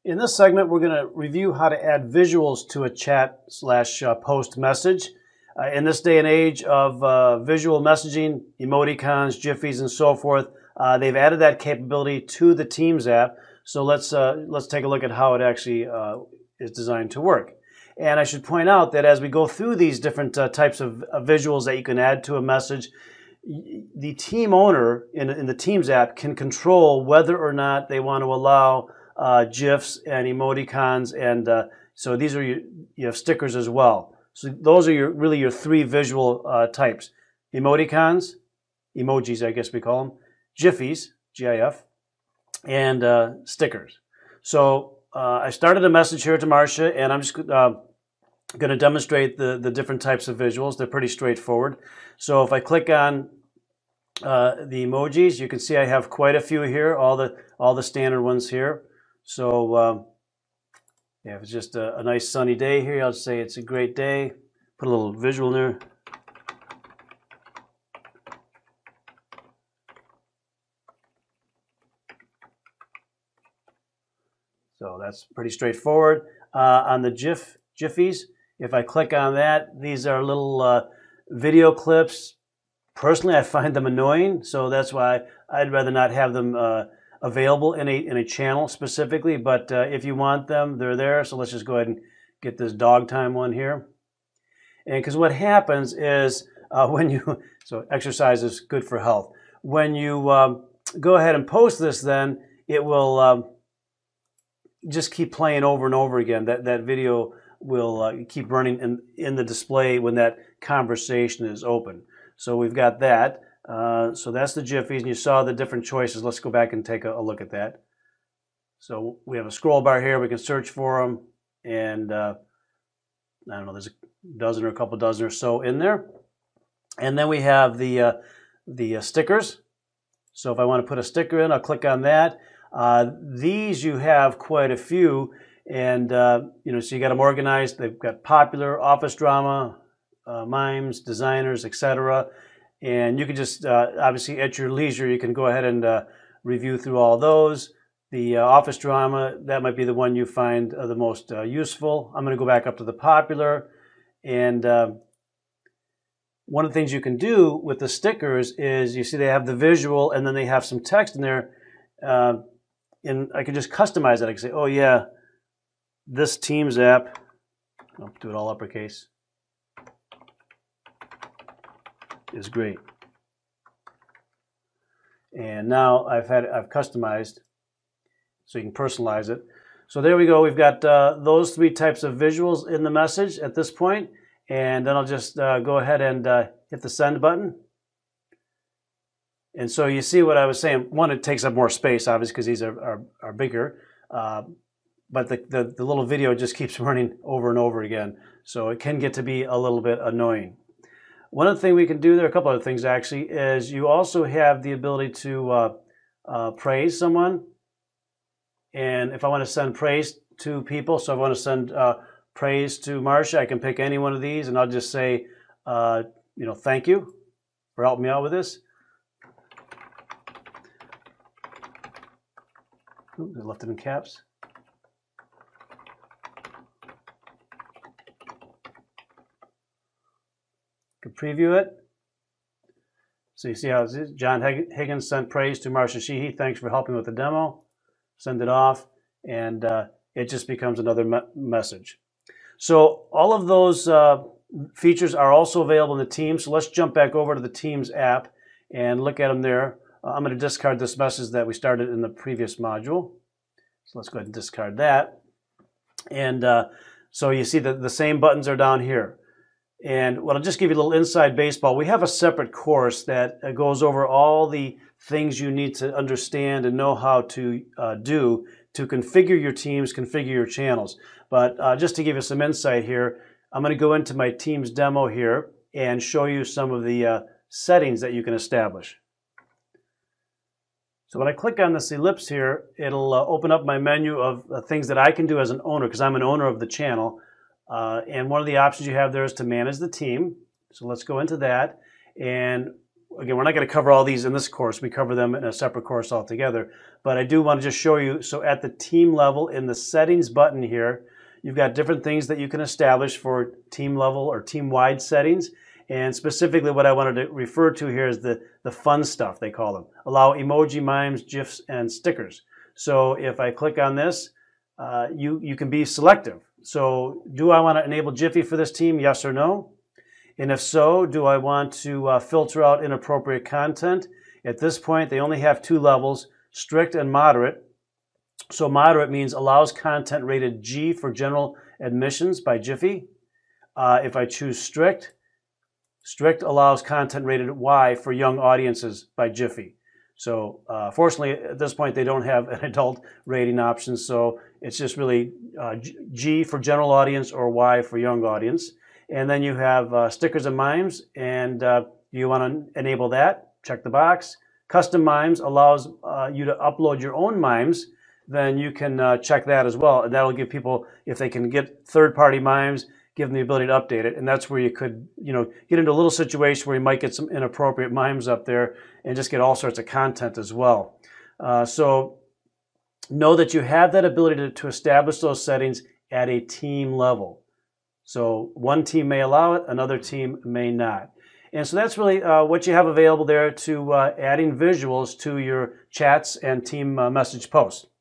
In this segment, we're going to review how to add visuals to a chat/post message. In this day and age of visual messaging, emoticons, jiffies, and so forth, they've added that capability to the Teams app. So let's take a look at how it actually is designed to work. And I should point out that as we go through these different types of visuals that you can add to a message, the team owner in the Teams app can control whether or not they want to allow GIFs and emoticons, and so these are you have stickers as well. So those are really your three visual types: emoticons, emojis, I guess we call them, jiffies, GIF, and stickers. So I started a message here to Marcia, and I'm just going to demonstrate the different types of visuals. They're pretty straightforward. So if I click on the emojis, you can see I have quite a few here, all the standard ones here. So yeah, if it's just a nice sunny day here, I'll say it's a great day. Put a little visual in there. So that's pretty straightforward. On the jiffies, if I click on that, these are little video clips. Personally, I find them annoying, so that's why I'd rather not have them available in a channel specifically. But if you want them, they're there. So let's just go ahead and get this dog time one here. And because what happens is so exercise is good for health. When you go ahead and post this, then it will just keep playing over and over again. That video will keep running in the display when that conversation is open. So we've got that. So that's the jiffies, and you saw the different choices. Let's go back and take a look at that. So we have a scroll bar here. We can search for them, and I don't know, there's a dozen or a couple dozen or so in there. And then we have the stickers. So if I want to put a sticker in, I'll click on that. These you have quite a few, and so you got them organized. They've got popular, office drama, mimes, designers, etc. And you can just obviously at your leisure, you can go ahead and review through all those. The office drama, that might be the one you find the most useful. I'm going to go back up to the popular, and one of the things you can do with the stickers is, you see they have the visual and then they have some text in there. And I can just customize it. I can say, oh yeah, this Teams app, I'll do it all uppercase, is great. And now I've customized, so you can personalize it. So there we go. We've got those three types of visuals in the message at this point. And then I'll just go ahead and hit the send button. And so you see what I was saying. One, it takes up more space, obviously, because these are bigger. But the little video just keeps running over and over again. So it can get to be a little bit annoying. One other thing we can do, there are a couple other things actually, is you also have the ability to praise someone. And if I want to send praise to people, so if I want to send praise to Marcia, I can pick any one of these, and I'll just say, thank you for helping me out with this. Ooh, I left it in caps. Can preview it. So you see how it is. John Higgins sent praise to Marcia Sheehy. Thanks for helping with the demo. Send it off, and it just becomes another message. So all of those features are also available in the Teams. So let's jump back over to the Teams app and look at them there. I'm going to discard this message that we started in the previous module. So let's go ahead and discard that. And so you see that the same buttons are down here. And I'll just give you a little inside baseball. We have a separate course that goes over all the things you need to understand and know how to do to configure your teams, configure your channels. But just to give you some insight here, I'm going to go into my Teams demo here and show you some of the settings that you can establish. So when I click on this ellipse here, it'll open up my menu of things that I can do as an owner, because I'm an owner of the channel. And one of the options you have there is to manage the team. So let's go into that. And again, we're not going to cover all these in this course. We cover them in a separate course altogether. But I do want to just show you, so at the team level, in the settings button here, you've got different things that you can establish for team level or team-wide settings. And specifically what I wanted to refer to here is the fun stuff, they call them. Allow emoji, mimes, GIFs, and stickers. So if I click on this, you can be selective. So do I want to enable Jiffy for this team, yes or no? And if so, do I want to filter out inappropriate content? At this point, they only have two levels, strict and moderate. So moderate means allows content rated G for general admissions by Jiffy. If I choose strict, strict allows content rated Y for young audiences by Jiffy. So fortunately, at this point, they don't have an adult rating option, so it's just really G for general audience or Y for young audience. And then you have stickers and mimes, and you want to enable that, check the box. Custom mimes allows you to upload your own mimes, then you can check that as well. And that'll give people, if they can get third-party mimes, give them the ability to update it. And that's where you could, get into a little situation where you might get some inappropriate mimes up there and just get all sorts of content as well. So know that you have that ability to establish those settings at a team level. So one team may allow it, another team may not. And so that's really what you have available there to adding visuals to your chats and team message posts.